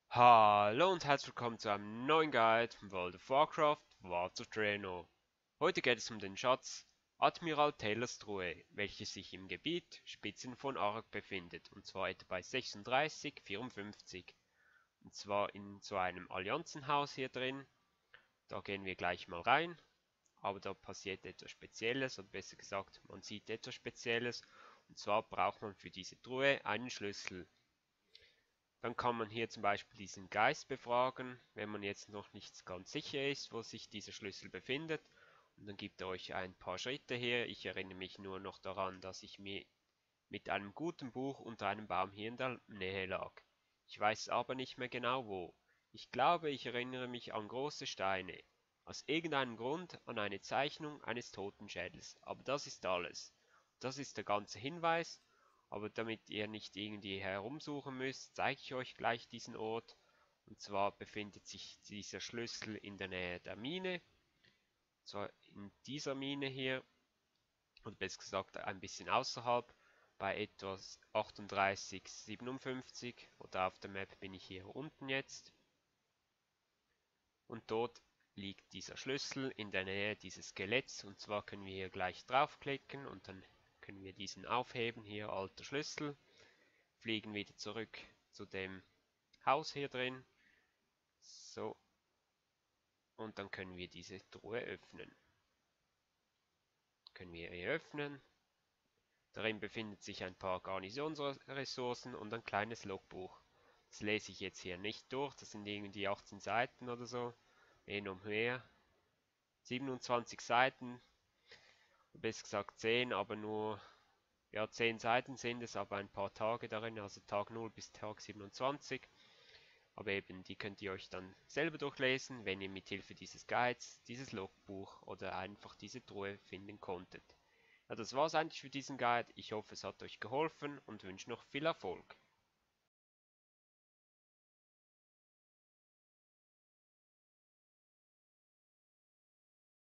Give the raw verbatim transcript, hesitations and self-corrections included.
Hallo und herzlich willkommen zu einem neuen Guide von World of Warcraft, Wards of Draenor. Heute geht es um den Schatz Admiral Taylors Truhe, welches sich im Gebiet Spitzen von Ark befindet, und zwar etwa bei sechsunddreißig vierundfünfzig. Und zwar in so einem Allianzenhaus hier drin. Da gehen wir gleich mal rein, aber da passiert etwas Spezielles, oder besser gesagt, man sieht etwas Spezielles. Und zwar braucht man für diese Truhe einen Schlüssel. Dann kann man hier zum Beispiel diesen Geist befragen, wenn man jetzt noch nicht ganz sicher ist, wo sich dieser Schlüssel befindet. Und dann gibt er euch ein paar Schritte her. Ich erinnere mich nur noch daran, dass ich mir mit einem guten Buch unter einem Baum hier in der Nähe lag. Ich weiß aber nicht mehr genau wo. Ich glaube, ich erinnere mich an große Steine. Aus irgendeinem Grund an eine Zeichnung eines Totenschädels. Aber das ist alles. Das ist der ganze Hinweis. Aber damit ihr nicht irgendwie herumsuchen müsst, zeige ich euch gleich diesen Ort. Und zwar befindet sich dieser Schlüssel in der Nähe der Mine. Zwar in dieser Mine hier, oder besser gesagt ein bisschen außerhalb, bei etwas achtunddreißig siebenundfünfzig, oder auf der Map bin ich hier unten jetzt. Und dort liegt dieser Schlüssel in der Nähe dieses Skeletts, und zwar können wir hier gleich draufklicken und dann können wir diesen aufheben, hier alter Schlüssel, fliegen wieder zurück zu dem Haus hier drin, so, und dann können wir diese Truhe öffnen. Können wir hier öffnen. Darin befinden sich ein paar Garnisonsressourcen und ein kleines Logbuch. Das lese ich jetzt hier nicht durch, das sind irgendwie achtzehn Seiten oder so, hin und her. siebenundzwanzig Seiten, besser gesagt zehn, aber nur, ja, zehn Seiten sind es, aber ein paar Tage darin, also Tag null bis Tag siebenundzwanzig. Aber eben, die könnt ihr euch dann selber durchlesen, wenn ihr mit Hilfe dieses Guides, dieses Logbuch oder einfach diese Truhe finden konntet. Ja, das war's eigentlich für diesen Guide. Ich hoffe, es hat euch geholfen und wünsche noch viel Erfolg.